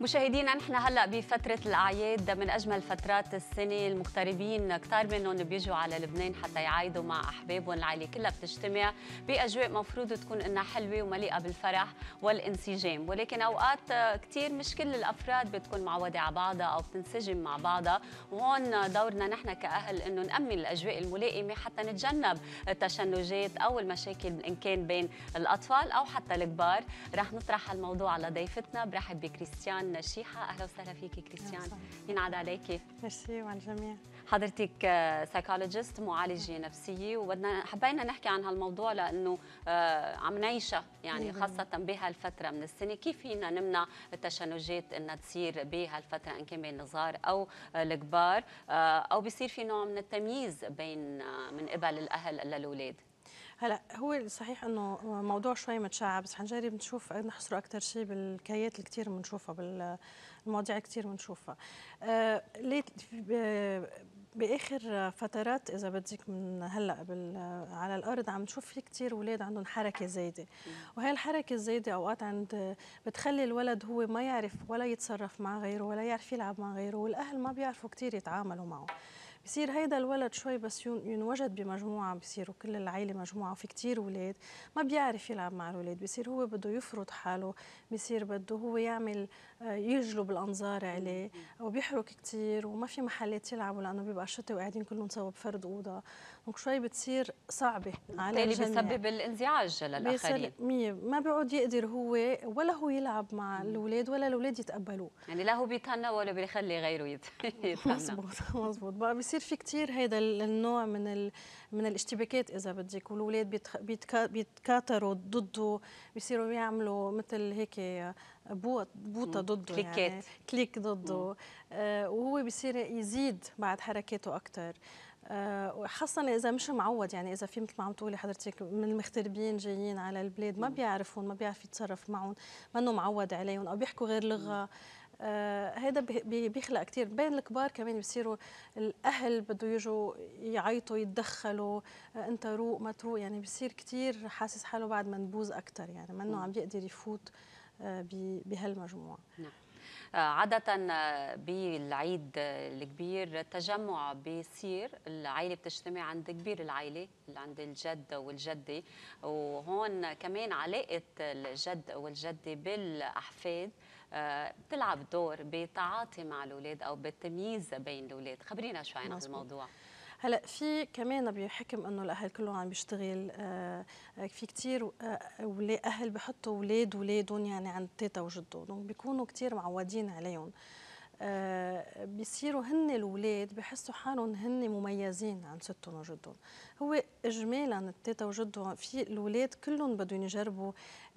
مشاهدينا نحن هلا بفترة الأعياد، من أجمل فترات السنة. المغتربين كتار منهم بيجوا على لبنان حتى يعايدوا مع أحبابهم، العائلة كلها بتجتمع بأجواء مفروض تكون إنها حلوة ومليئة بالفرح والانسجام، ولكن أوقات كتير مش كل الأفراد بتكون معودة على بعضها أو بتنسجم مع بعضها، وهون دورنا نحن كأهل إنه نأمن الأجواء الملائمة حتى نتجنب التشنجات أو المشاكل إن كان بين الأطفال أو حتى الكبار. رح نطرح الموضوع على ضيفتنا. برحب بكريستيان شيحا. اهلا وسهلا فيكي كريستيان، ينعاد عليكي. ميرسي وعلى الجميع. حضرتك سايكولوجيست، معالجه نفسيه، وبدنا حبينا نحكي عن هالموضوع لانه عم نعيشها يعني خاصه بهالفتره من السنه. كيف فينا نمنع التشنجات انها تصير بهالفتره ان كان بين الصغار او الكبار، او بيصير في نوع من التمييز بين من قبل الاهل للاولاد؟ هلا هو صحيح انه موضوع شوي متشعب، بس حنجرب نشوف نحصره اكثر شيء بالكيات اللي كثير بنشوفها، بالمواضيع كثير بنشوفها. باخر فترات اذا بدك من هلا على الارض عم نشوف في كثير اولاد عندهم حركه زايده، وهي الحركه الزايده اوقات بتخلي الولد هو ما يعرف ولا يتصرف مع غيره ولا يعرف يلعب مع غيره، والاهل ما بيعرفوا كثير يتعاملوا معه. بصير هيدا الولد شوي بس ينوجد بمجموعه، بصيروا كل العائله مجموعه وفي كثير اولاد ما بيعرف يلعب مع الاولاد، بصير هو بده يفرض حاله، بصير بده هو يعمل يجلب الانظار عليه وبيحرك كثير وما في محلات يلعبوا لانه بيبقى شتي وقاعدين كلهم سوا بفرد اوضه، دونك شوي بتصير صعبه على الجميع، بيسبب الانزعاج للاخرين. ما بيقعد يقدر هو ولا هو يلعب مع الاولاد ولا الاولاد يتقبلوه، يعني لا هو بيتهنى ولا بيخلي غيره يتهنى. مزبوط بقى بصير في كثير هيدا النوع من الاشتباكات اذا بدك، والاولاد بيتكاثروا ضده، بيصيروا يعملوا مثل هيك بوطه ضده، يعني كليك ضده، وهو بيصير يزيد بعد حركاته اكثر، خاصة إذا مش معود، يعني إذا في مثل ما عم تقولي حضرتك من المغتربين جايين على البلاد ما بيعرفون، ما بيعرف يتصرف معهم، منه معود عليهم أو بيحكوا غير لغة، هذا بيخلق كثير. بين الكبار كمان بيصيروا الأهل بده يجوا يعيطوا يتدخلوا، أنت روق ما تروق، يعني بيصير كثير حاسس حاله بعد منبوذ أكثر، يعني منه عم بيقدر يفوت بهالمجموعة. عادة بالعيد الكبير التجمع بيصير، العائلة بتجتمع عند كبير العائلة، عند الجد والجدة، وهون كمان علاقة الجد والجدة بالأحفاد بتلعب دور بتعاطي مع الأولاد أو بالتمييز بين الأولاد. خبرينا شوي عن الموضوع. هلا في كمان بحكم انه الاهل كلهم عم بيشتغل، في كثير اهل بحطوا اولادهم يعني عند تيتا وجدهم، بيكونوا كثير معودين عليهم، بيصيروا هن الاولاد بحسوا حالهم هن مميزين عن ستهم وجدهم. هو اجمالا التيتا وجدهم في الاولاد كلهم بدهم يجربوا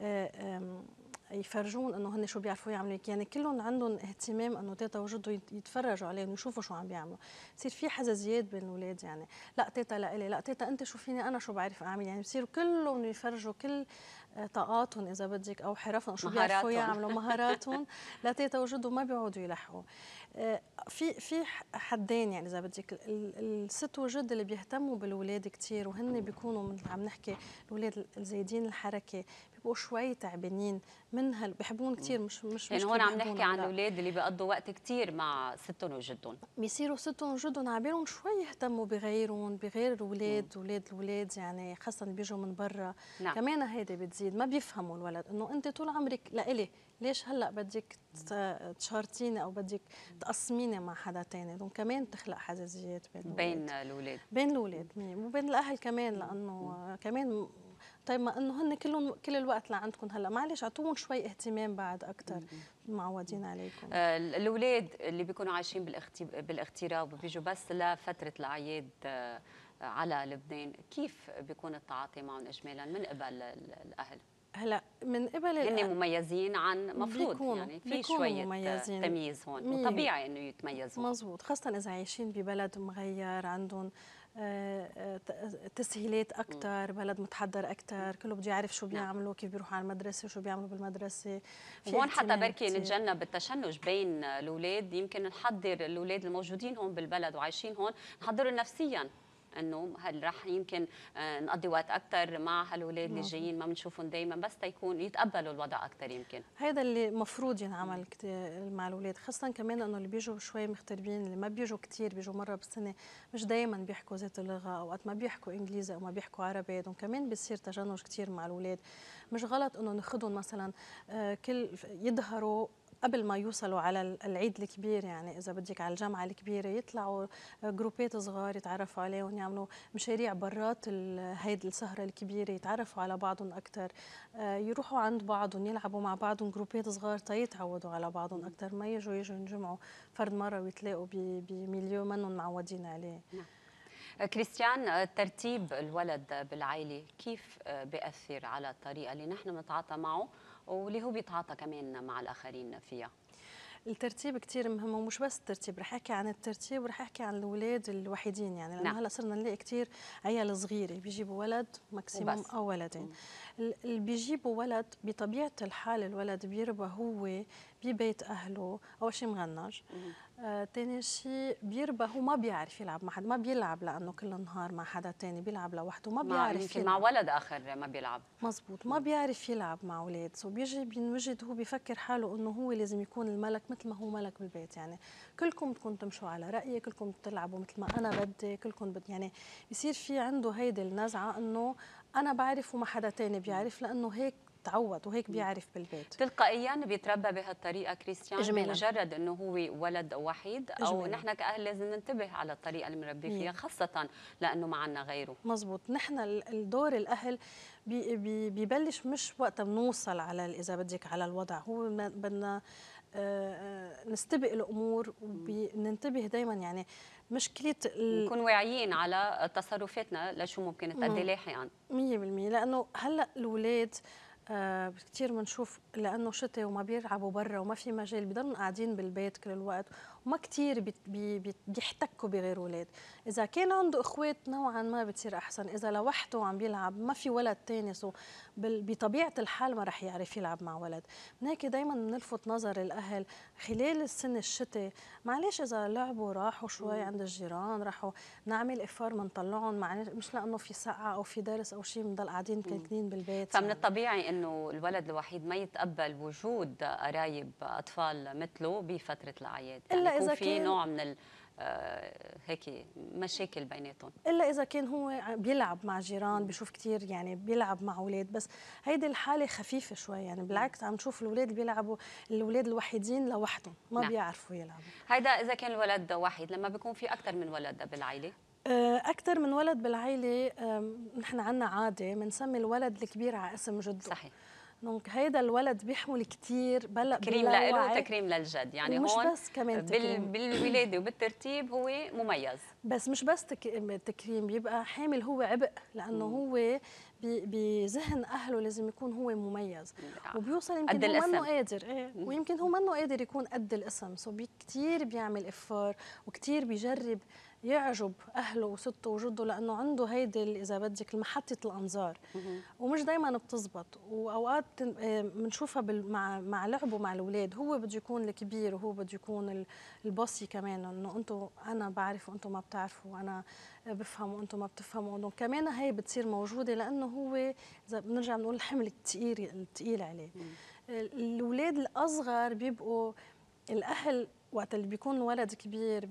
يفرجون انه هن شو بيعرفوا يعملوا، يعني كلهم عندهم اهتمام انه تيتا وجده يتفرجوا عليهم ويشوفوا شو عم بيعملوا، بصير في حزازيات بين الاولاد، يعني لا تيتا لإلي، لا تيتا انت شوفيني انا شو بعرف اعمل، يعني بصيروا كلهم يفرجوا كل طاقاتهم اذا بدك او حرفهم شو بيعرفوا يعملوا، مهاراتهم لتيتا وجده، ما بيقعدوا يلحقوا. في حدين، يعني اذا بدك الست والجد اللي بيهتموا بالاولاد كثير وهن بيكونوا مثل عم نحكي الاولاد الزايدين الحركه بيبقوا شوي تعبانين من بحبون كثير، مش يعني هون عم نحكي عن الاولاد اللي بيقضوا وقت كثير مع ستهم وجدهم، بيصيروا ستهم وجدهم عبالهم شوي يهتموا بغيرهم، بغير الاولاد يعني خاصه اللي بيجوا من برا. نعم. كمان هيدي بتزيد، ما بيفهموا الولد انه انت طول عمرك لإلي، ليش هلا بدك تشارتيني او بدك تقسميني مع حدا ثاني، دونك كمان تخلق حزازيات بين الاولاد وبين الاهل كمان، لانه كمان طيب ما انه هن كل الوقت لعندكم، هلا معلش اعطوهم شوي اهتمام بعد اكثر، معودين عليكم. الاولاد اللي بيكونوا عايشين بالاغتراب وبيجوا بس لفتره الاعياد على لبنان، كيف بيكون التعاطي معهم اجمالا من قبل الاهل؟ هلا من قبل هن مميزين عن مفروض، يعني في شويه مميزين. تمييز هون، وطبيعي انه يتميزوا. مزبوط، خاصه اذا عايشين ببلد مغير، عندهم تسهيلات اكثر، بلد متحضر اكثر، كله بده يعرف شو بيعملوا، كيف بيروحوا على المدرسه وشو بيعملوا بالمدرسه. هون حتى بركي نتجنب التشنج بين الاولاد، يمكن نحضر الاولاد الموجودين هون بالبلد وعايشين هون، نحضرهم نفسيا انه هل رح يمكن نقضي وقت اكثر مع هالولاد اللي جايين ما بنشوفهم دائما، بس تيكون يتقبلوا الوضع اكثر يمكن. هذا اللي المفروض ينعمل مع الاولاد، خاصه كمان انه اللي بيجوا شوي مغتربين، اللي ما بيجوا كثير، بيجوا مره بالسنه، مش دائما بيحكوا ذات اللغه، اوقات ما بيحكوا انجليزي او ما بيحكوا عربي، دونك كمان بيصير تجنج كثير مع الاولاد. مش غلط انه ناخذهم مثلا كل يظهروا قبل ما يوصلوا على العيد الكبير، يعني اذا بدك على الجامعه الكبيره يطلعوا جروبات صغار يتعرفوا عليهم، يعملوا مشاريع برات هيدي السهره الكبيره، يتعرفوا على بعضهم اكثر، يروحوا عند بعضهم يلعبوا مع بعضهم جروبات صغار تيتعودوا على بعضهم اكثر، ما يجوا ينجمعوا فرد مره ويتلاقوا بميليو منهم معودين عليه. كريستيان، ترتيب الولد بالعائله كيف بيأثر على الطريقه اللي نحن بنتعاطى معه واللي هو بيتعاطى كمان مع الاخرين فيها؟ الترتيب كثير مهم، ومش بس الترتيب، رح احكي عن الترتيب ورح احكي عن الاولاد الوحيدين، يعني لانه هلا صرنا نلاقي كثير عيال صغيره بيجيبوا ولد ماكسيموم او ولدين. اللي بيجيبوا ولد بطبيعه الحال الولد بيربى هو ببيت اهله، اول شيء مغنج، ثاني شيء بيربى هو ما بيعرف يلعب مع حدا، ما بيلعب لانه كل النهار مع حدا ثاني، بيلعب لوحده، ما بيعرف يمكن مع ولد اخر ما بيلعب. مزبوط، ما بيعرف يلعب مع اولاد، سو بيجي بينوجد هو بيفكر حاله انه هو لازم يكون الملك مثل ما هو ملك بالبيت، يعني كلكم بدكم تمشوا على رايي، كلكم بتلعبوا مثل ما انا بدي، كلكم يعني بيصير في عنده هيدي النزعه انه انا بعرف وما حدا ثاني بيعرف، لانه هيك تعود وهيك بيعرف بالبيت. تلقائيا بيتربى بهالطريقه كريستيان إجمالاً. بمجرد انه هو ولد وحيد، او إجمالاً. نحن كاهل لازم ننتبه على الطريقه اللي بنربيه فيها، خاصه لانه ما عندنا غيره. مزبوط، نحن الدور الاهل ببلش مش وقت بنوصل على اذا بدك على الوضع، هو بدنا نستبق الامور وبننتبه دائما، يعني مشكله نكون واعيين على تصرفاتنا لشو ممكن تؤدي لاحقا 100%، لانه هلا الاولاد كثير بنشوف لانه شتاء وما بيلعبوا برا وما في مجال، بضلوا قاعدين بالبيت كل الوقت وما كثير بيحتكوا بغير اولاد. اذا كان عنده اخوات نوعا ما بتصير احسن، اذا لوحده عم بيلعب ما في ولد ثاني، سو بطبيعه الحال ما رح يعرف يلعب مع ولد. من هيك دائما بنلفت نظر الاهل خلال السنه الشتاء، معلش اذا لعبوا راحوا شوي عند الجيران، راحوا نعمل افار بنطلعهم، مش لانه في سقعه او في درس او شيء بنضل قاعدين كنكنين بالبيت. فمن الطبيعي انه الولد الوحيد ما يتقبل وجود قرايب اطفال مثله بفتره الاعياد، يعني الا يكون اذا في كان نوع من هيك مشاكل بيناتهم، الا اذا كان هو بيلعب مع جيران، بشوف كثير يعني بيلعب مع اولاد، بس هيدي الحاله خفيفه شوي، يعني بالعكس عم نشوف الاولاد اللي بيلعبوا، الاولاد الوحيدين لوحدهم ما بيعرفوا يلعبوا. هيدا اذا كان الولد وحيد. لما بيكون في اكثر من ولد بالعائله، اكثر من ولد بالعائله، نحن عندنا عاده بنسمي الولد الكبير على اسم جده. صحيح. دونك هيدا الولد بيحمل كثير تكريم له وتكريم للجد، يعني مش هون بس كمان تكريم بالولاده وبالترتيب هو مميز، بس مش بس تكريم، بيبقى حامل هو عبء، لانه هو بذهن اهله لازم يكون هو مميز، وبيوصل يمكن هو منه قادر، ويمكن هو منه قادر يكون قد الاسم، سو كثير بيعمل افار وكثير بيجرب يعجب اهله وسته وجده، لانه عنده هيدي اذا بدك محطه الانظار، ومش دائما بتزبط، واوقات بنشوفها مع لعبه مع الاولاد، هو بده يكون الكبير وهو بده يكون البوسي كمان، انه انتم انا بعرف وانتم ما بتعرفوا، وانا بفهم وانتم ما بتفهموا، كمان هي بتصير موجوده، لانه هو اذا بنرجع بنقول الحمل الثقيل عليه. الاولاد الاصغر بيبقوا الاهل وقت اللي بيكون ولد كبير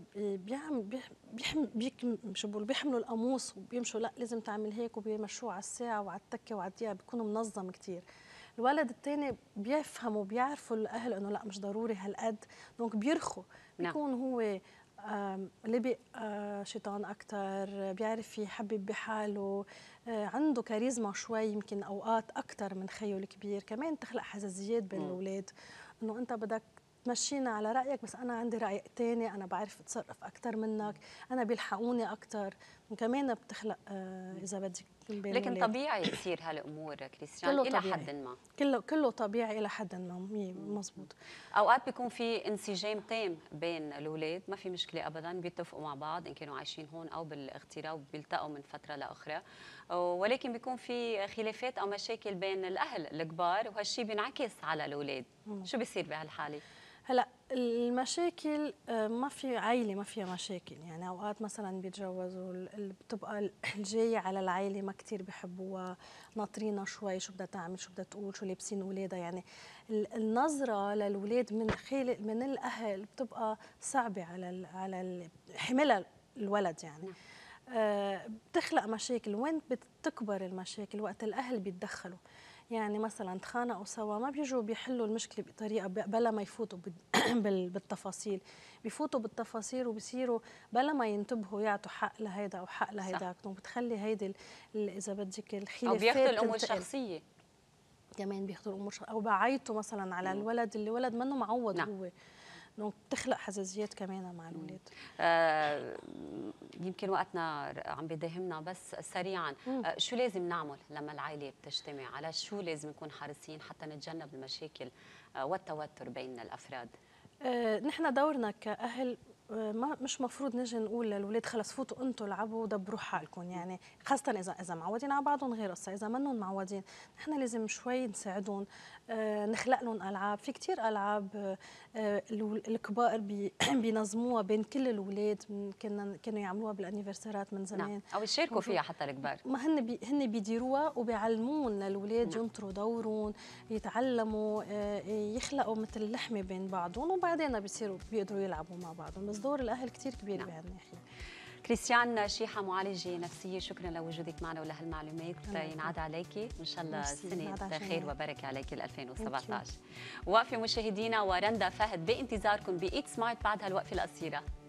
بيحملوا القاموس وبيمشوا، لا لازم تعمل هيك، وبيمشوه على الساعه وعلى التكه وعلى الدقيقه، بيكونوا منظم كثير. الولد الثاني بيفهموا بيعرفوا الاهل انه لا مش ضروري هالقد، دونك بيرخوا، بيكون هو لبق شيطان اكثر، بيعرف يحبب بحاله، عنده كاريزما شوي يمكن اوقات اكثر من خيه الكبير، كمان تخلق حساسيات بين الاولاد، انه انت بدك تمشينا على رايك بس انا عندي راي ثاني، انا بعرف اتصرف اكثر منك، انا بيلحقوني اكثر، وكمان بتخلق اذا بدك بين لكن الولاد. طبيعي تصير هالامور كريستيان الى حد ما، كله طبيعي الى حد ما، مزبوط. اوقات بيكون في انسجام تام بين الاولاد، ما في مشكله ابدا، بيتفقوا مع بعض ان كانوا عايشين هون او بالاغتراب، بيلتقوا من فتره لاخرى، ولكن بيكون في خلافات او مشاكل بين الاهل الكبار، وهالشيء بينعكس على الاولاد. شو بيصير بهالحاله؟ هلا المشاكل ما في عائله ما فيها مشاكل، يعني اوقات مثلا بيتجوزوا بتبقى الجايه على العائله ما كثير بحبوها، ناطرينها شوي شو بدها تعمل شو بدها تقول شو لابسين اولادها، يعني النظره للاولاد من الاهل بتبقى صعبه على حملها الولد يعني. بتخلق مشاكل. وين بتكبر المشاكل؟ وقت الاهل بيتدخلوا، يعني مثلا تخانقوا سوا ما بيجوا بيحلوا المشكله بطريقه بلا ما يفوتوا بالتفاصيل، بيفوتوا بالتفاصيل وبصيروا بلا ما ينتبهوا يعطوا حق لهيدا او حق لهيداك، وبتخلي هيدي اذا بدك الخلافات او بياخذوا الامور الشخصيه كمان، بياخذوا الامور او بعيطوا مثلا على الولد اللي ولد منه معود. نعم. هو انه بتخلق حساسيات كمان مع الاولاد. يمكن وقتنا عم بيداهمنا، بس سريعا شو لازم نعمل لما العائله بتجتمع؟ على شو لازم نكون حريصين حتى نتجنب المشاكل والتوتر بين الافراد؟ نحن دورنا كاهل مش مفروض نجي نقول للاولاد خلص فوتوا انتم العبوا ودبروا حالكم، يعني خاصه اذا معودين على بعضهم غير قصه، اذا منهم معودين نحن لازم شوي نساعدهم، نخلق لهم العاب. في كثير العاب الكبار بينظموها بين كل الاولاد، كانوا يعملوها بالانيفرسارات من زمان. نعم. او يشاركوا فيها حتى الكبار، ما هن بيديروها وبيعلمون للاولاد. نعم. ينطروا دورهم، يتعلموا، يخلقوا مثل لحمه بين بعضهم، وبعدين بيقدروا يلعبوا مع بعضهم. بس دور الاهل كثير كبير. نعم. بهالناحيه. كريستيان شيحا، معالجه نفسيه، شكرا لوجودك معنا ولهالمعلومات، ينعاد عليكي وان شاء الله سنه خير وبركه عليك 2017. وقفه مشاهدينا ورندا فهد بانتظاركم بإيت سمارت بعد هالوقفه القصيره.